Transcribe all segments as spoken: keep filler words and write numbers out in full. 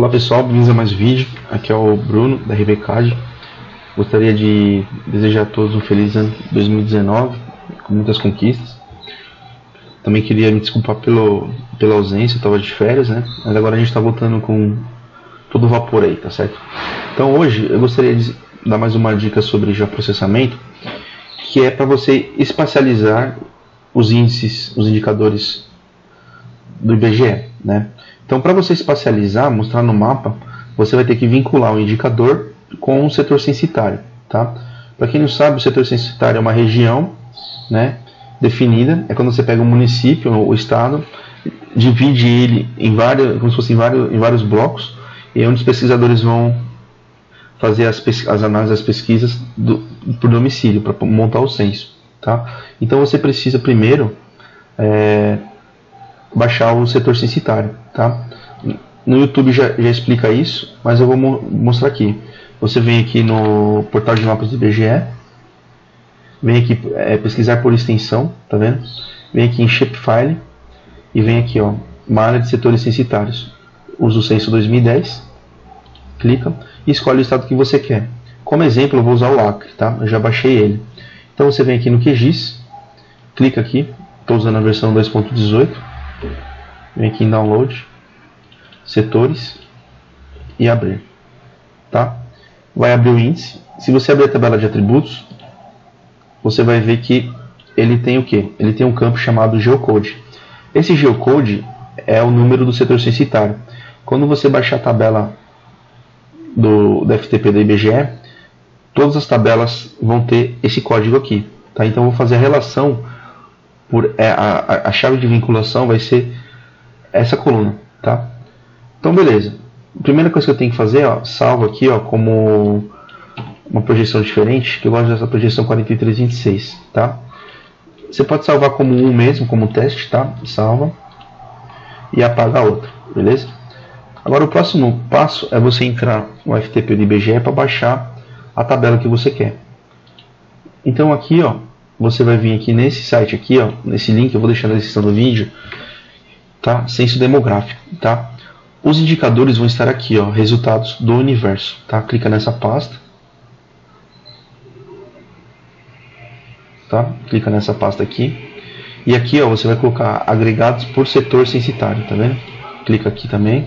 Olá pessoal, bem-vindos a mais um vídeo. Aqui é o Bruno da R B C A D. Gostaria de desejar a todos um feliz ano dois mil e dezenove, com muitas conquistas. Também queria me desculpar pelo, pela ausência, eu estava de férias, né? Mas agora a gente está voltando com todo vapor aí, tá certo? Então hoje eu gostaria de dar mais uma dica sobre geoprocessamento, que é para você espacializar os índices, os indicadores do I B G E, né? Então, para você espacializar, mostrar no mapa, você vai ter que vincular o indicador com o setor censitário, tá? Para quem não sabe, o setor censitário é uma região, né, definida. É quando você pega um município ou o estado, divide ele em vários, como se fosse em vários, em vários blocos, e é onde os pesquisadores vão fazer as, as análises, as pesquisas do, por domicílio, para montar o censo, tá? Então, você precisa primeiro é, baixar o setor censitário, tá? No YouTube já, já explica isso, mas eu vou mo mostrar aqui. Você vem aqui no portal de mapas do I B G E, vem aqui é, pesquisar por extensão, tá vendo? Vem aqui em Shapefile e vem aqui, ó, uma área de setores censitários. Usa o censo dois mil e dez, clica e escolhe o estado que você quer. Como exemplo, eu vou usar o Acre, tá? Eu já baixei ele. Então você vem aqui no Q G I S, clica aqui, estou usando a versão dois ponto dezoito. Vem aqui em download, setores e abrir, tá? Vai abrir o índice. Se você abrir a tabela de atributos, você vai ver que ele tem o que? Ele tem um campo chamado geocode. Esse geocode é o número do setor censitário. Quando você baixar a tabela do, do F T P do I B G E, todas as tabelas vão ter esse código aqui, tá? Então eu vou fazer a relação por é, a, a chave de vinculação vai ser essa coluna, tá? Então beleza. A primeira coisa que eu tenho que fazer, ó, salvo aqui, ó, como uma projeção diferente, que eu gosto dessa projeção quarenta e três vinte e seis, tá? Você pode salvar como um mesmo, como teste, tá? Salva e apaga a outra, beleza? Agora o próximo passo é você entrar no F T P do I B G E para baixar a tabela que você quer. Então aqui, ó, você vai vir aqui nesse site aqui, ó, nesse link, eu vou deixar na descrição do vídeo, tá? Censo demográfico, tá? Os indicadores vão estar aqui, ó, resultados do universo, tá? Clica nessa pasta, tá? Clica nessa pasta aqui e aqui, ó, você vai colocar agregados por setor censitário, tá vendo? Clica aqui também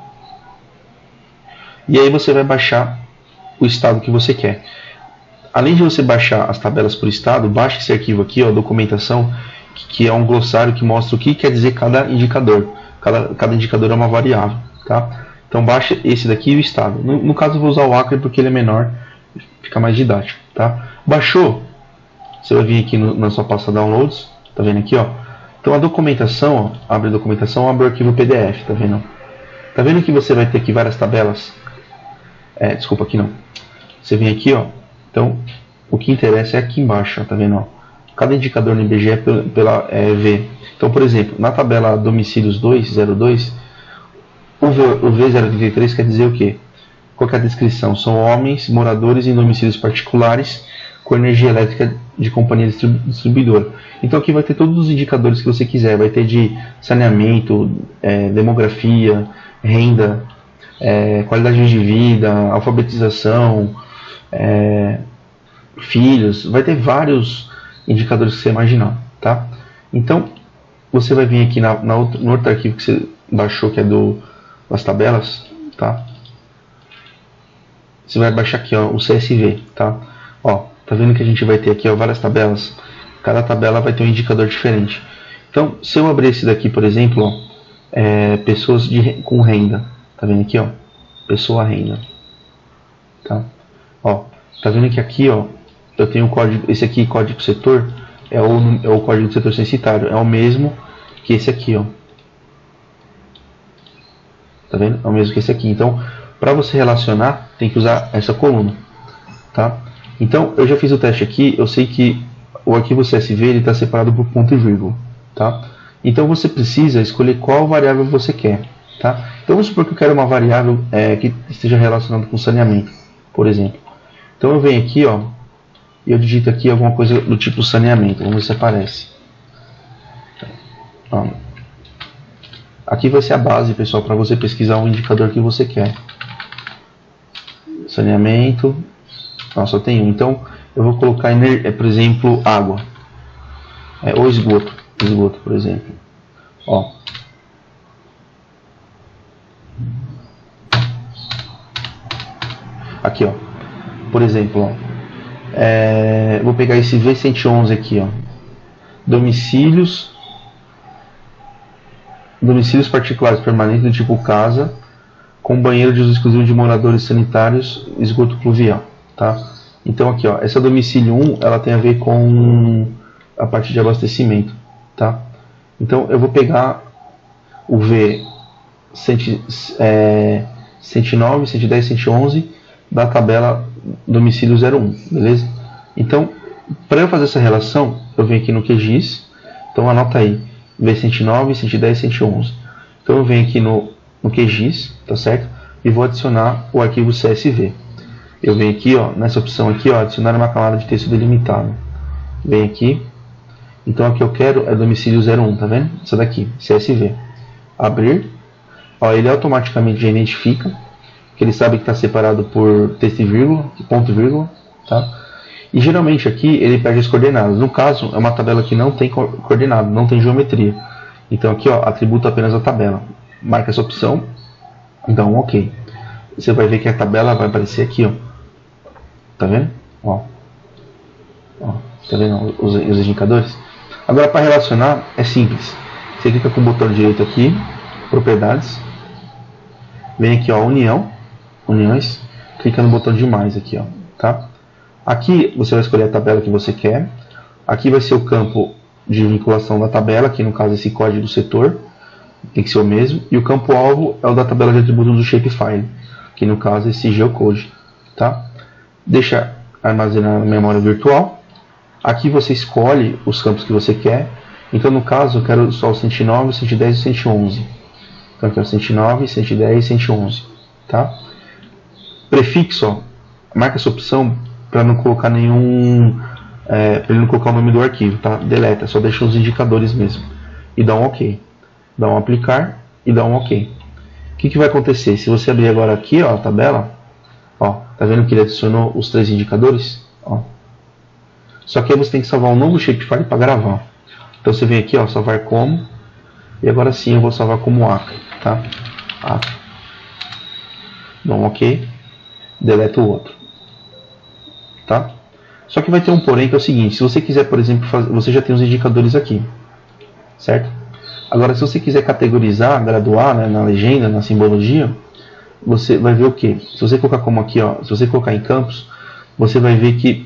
e aí você vai baixar o estado que você quer. Além de você baixar as tabelas por estado, baixe esse arquivo aqui, ó, documentação, que é um glossário que mostra o que quer dizer cada indicador. Cada, cada indicador é uma variável, tá? Então baixa esse daqui e o estado. No, no caso eu vou usar o Acre porque ele é menor, fica mais didático, tá? Baixou, você vai vir aqui no, na sua pasta downloads, tá vendo aqui, ó? Então a documentação, ó, abre a documentação, abre o arquivo P D F, tá vendo? Tá vendo que você vai ter aqui várias tabelas? É, desculpa, aqui não. Você vem aqui, ó. Então, o que interessa é aqui embaixo, ó, tá vendo? Ó? Cada indicador no I B G E é pela, pela é, V. Então, por exemplo, na tabela domicílios dois zero dois, o V, o V zero trinta e três quer dizer o quê? Qual que é a descrição? São homens moradores em domicílios particulares com energia elétrica de companhia distribuidora. Então aqui vai ter todos os indicadores que você quiser. Vai ter de saneamento, é, demografia, renda, é, qualidade de vida, alfabetização, é, filhos, vai ter vários indicadores que você imaginar, tá? Então você vai vir aqui na, na outro, no outro arquivo que você baixou, que é do, das tabelas, tá? Você vai baixar aqui, ó, o C S V, tá? Ó, tá vendo que a gente vai ter aqui, ó, várias tabelas. Cada tabela vai ter um indicador diferente. Então, se eu abrir esse daqui, por exemplo, ó, é, pessoas de, com renda, tá vendo aqui, ó, pessoa renda, tá? Ó, tá vendo que aqui, ó, eu tenho o código, esse aqui, código setor, é o, é o código do setor censitário, é o mesmo que esse aqui, ó. Tá vendo? É o mesmo que esse aqui. Então, para você relacionar, tem que usar essa coluna, tá? Então, eu já fiz o teste aqui, eu sei que o arquivo C S V ele está separado por ponto e vírgula, tá? Então, você precisa escolher qual variável você quer, tá? Então, vamos supor que eu quero uma variável é, que esteja relacionada com saneamento, por exemplo. Então, eu venho aqui, ó, e eu digito aqui alguma coisa do tipo saneamento. Vamos ver se aparece. Ó. Aqui vai ser a base, pessoal, para você pesquisar o indicador que você quer. Saneamento. Não, só tem um. Então, eu vou colocar, por exemplo, água. É, ou esgoto. Esgoto, por exemplo. Ó. Aqui, ó. Por exemplo, ó. É, vou pegar esse V cento e onze aqui, ó. Domicílios. Domicílios particulares permanentes do tipo casa, com banheiro de uso exclusivo de moradores sanitários, esgoto pluvial, tá? Então aqui, ó, essa domicílio um, ela tem a ver com a parte de abastecimento, tá? Então eu vou pegar o V cento e nove, cento e dez, cento e onze da tabela domicílio zero um, beleza? Então, para eu fazer essa relação, eu venho aqui no Q G I S, então anota aí. V cento e nove, cento e dez, cento e onze. Então eu venho aqui no, no Q G I S, tá certo? E vou adicionar o arquivo C S V. Eu venho aqui, ó, nessa opção aqui, ó, adicionar uma camada de texto delimitado. Venho aqui. Então aqui eu quero é domicílio zero um, tá vendo? Essa daqui, C S V. Abrir. Ó, ele automaticamente já identifica, que ele sabe que está separado por texto e vírgula, ponto e vírgula, tá? E geralmente aqui ele perde as coordenadas. No caso, é uma tabela que não tem coordenada, não tem geometria. Então aqui, ó, atributo apenas a tabela. Marca essa opção, dá um OK. Você vai ver que a tabela vai aparecer aqui, ó. Tá vendo? Ó. Ó, tá vendo os, os indicadores? Agora, para relacionar, é simples. Você clica com o botão direito aqui, propriedades. Vem aqui, ó, união, uniões. Clica no botão de mais aqui, ó, tá? Aqui você vai escolher a tabela que você quer. Aqui vai ser o campo de vinculação da tabela, que no caso é esse código do setor, tem que ser o mesmo. E o campo alvo é o da tabela de atributos do shapefile, que no caso é esse geocode, tá? Deixa armazenar na memória virtual. Aqui você escolhe os campos que você quer. Então no caso eu quero só o cento e nove, cento e dez e cento e onze. Então aqui é o cento e nove, cento e dez e cento e onze, tá? Prefixo, ó, marca essa opção para não colocar nenhum, é, para ele não colocar o nome do arquivo, tá? Deleta, só deixa os indicadores mesmo. E dá um OK. Dá um aplicar e dá um OK. O que, que vai acontecer? Se você abrir agora aqui, ó, a tabela, ó, tá vendo que ele adicionou os três indicadores? Ó. Só que aí você tem que salvar um novo shapefile para gravar. Então você vem aqui, ó, salvar como, e agora sim eu vou salvar como Acre, tá? Acre. Dá um OK, deleta o outro. Tá? Só que vai ter um porém, que é o seguinte: se você quiser, por exemplo, fazer, você já tem os indicadores aqui, certo? Agora, se você quiser categorizar, graduar, né, na legenda, na simbologia, você vai ver o que? Se você colocar como aqui, ó, se você colocar em campos, você vai ver que,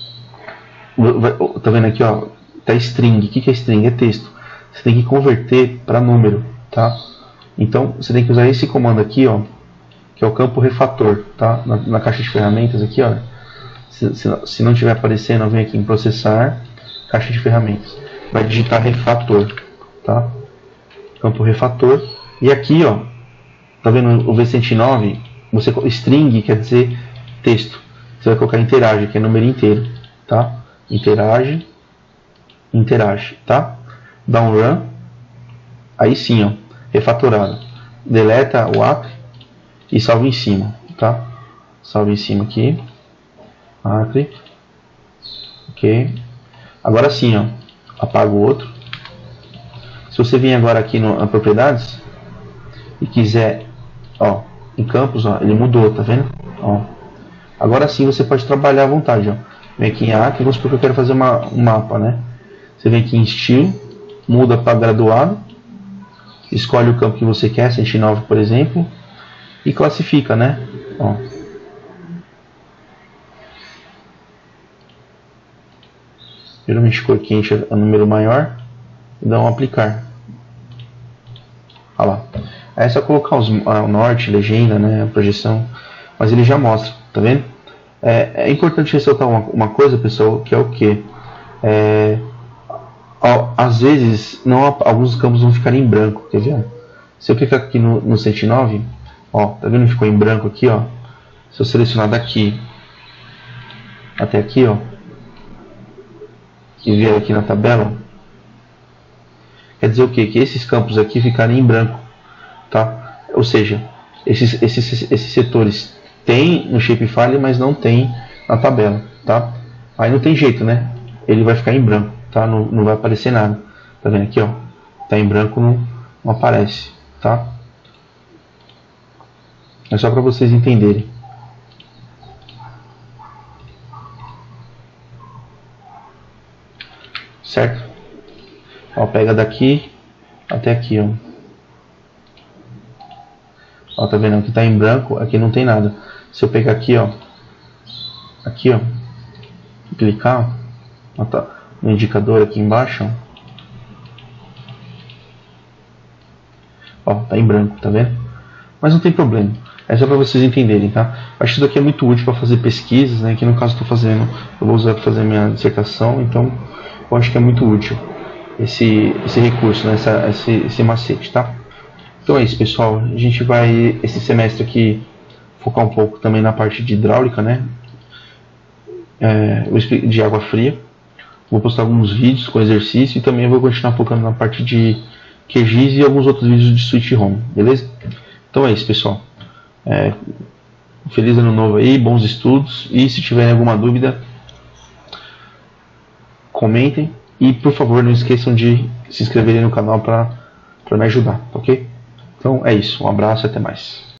vai, tá vendo aqui, ó, tá string. O que, que é string? É texto. Você tem que converter para número, tá? Então, você tem que usar esse comando aqui, ó, que é o campo refator, tá? Na, na caixa de ferramentas aqui, ó. Se, se, se não estiver aparecendo, vem aqui em processar, caixa de ferramentas. Vai digitar refator, tá? Campo refator. E aqui, ó, tá vendo o V cento e nove? Você, string quer dizer texto. Você vai colocar interage, que é número inteiro, tá? Interage, interage, tá? Dá um run. Aí sim, ó, refatorado. Deleta o Acre e salva em cima, tá? Salva em cima aqui. Acre. Ok. Agora sim, ó, apaga o outro. Se você vir agora aqui no, na propriedades e quiser, ó, em campos, ó, ele mudou, tá vendo? Ó. Agora sim você pode trabalhar à vontade, ó. Vem aqui em Acre, vamos supor que eu quero fazer uma, um mapa, né? Você vem aqui em estilo, muda para graduado, escolhe o campo que você quer, cento e nove, por exemplo, e classifica, né? Ó. Geralmente cor quente é o número maior e dá um aplicar. Olha lá. Aí é só colocar os, o norte, legenda, né, a projeção, mas ele já mostra, tá vendo? É, é importante ressaltar uma, uma coisa, pessoal, que é o que? É, às vezes, não, alguns campos vão ficar em branco, quer ver? Se eu clicar aqui no, no cento e nove, ó, tá vendo que ficou em branco aqui, ó? Se eu selecionar daqui até aqui, ó, e vier aqui na tabela, quer dizer o que? Que esses campos aqui ficarem em branco, tá? Ou seja, esses, esses, esses setores tem no Shapefile, mas não tem na tabela, tá? Aí não tem jeito, né? Ele vai ficar em branco, tá? Não, não vai aparecer nada. Tá vendo aqui, ó? Tá em branco, não, não aparece, tá? É só para vocês entenderem. Certo? Ó, pega daqui até aqui, ó. Ó, tá vendo? Aqui tá em branco, aqui não tem nada. Se eu pegar aqui, ó, aqui, ó, clicar, ó, tá, no indicador aqui embaixo, ó, ó, tá em branco, tá vendo? Mas não tem problema. É só para vocês entenderem, tá? Acho que isso daqui é muito útil para fazer pesquisas, né? Que no caso estou fazendo, eu vou usar para fazer minha dissertação, então eu acho que é muito útil esse, esse recurso, né? Essa, esse, esse macete, tá? Então é isso, pessoal. A gente vai esse semestre aqui focar um pouco também na parte de hidráulica, né? É, de água fria. Vou postar alguns vídeos com exercício e também vou continuar focando na parte de Q G I S e alguns outros vídeos de Switch Home, beleza? Então é isso, pessoal. É, feliz ano novo aí, bons estudos, e se tiverem alguma dúvida, comentem e por favor não esqueçam de se inscreverem no canal para me ajudar, ok? Então é isso, um abraço e até mais.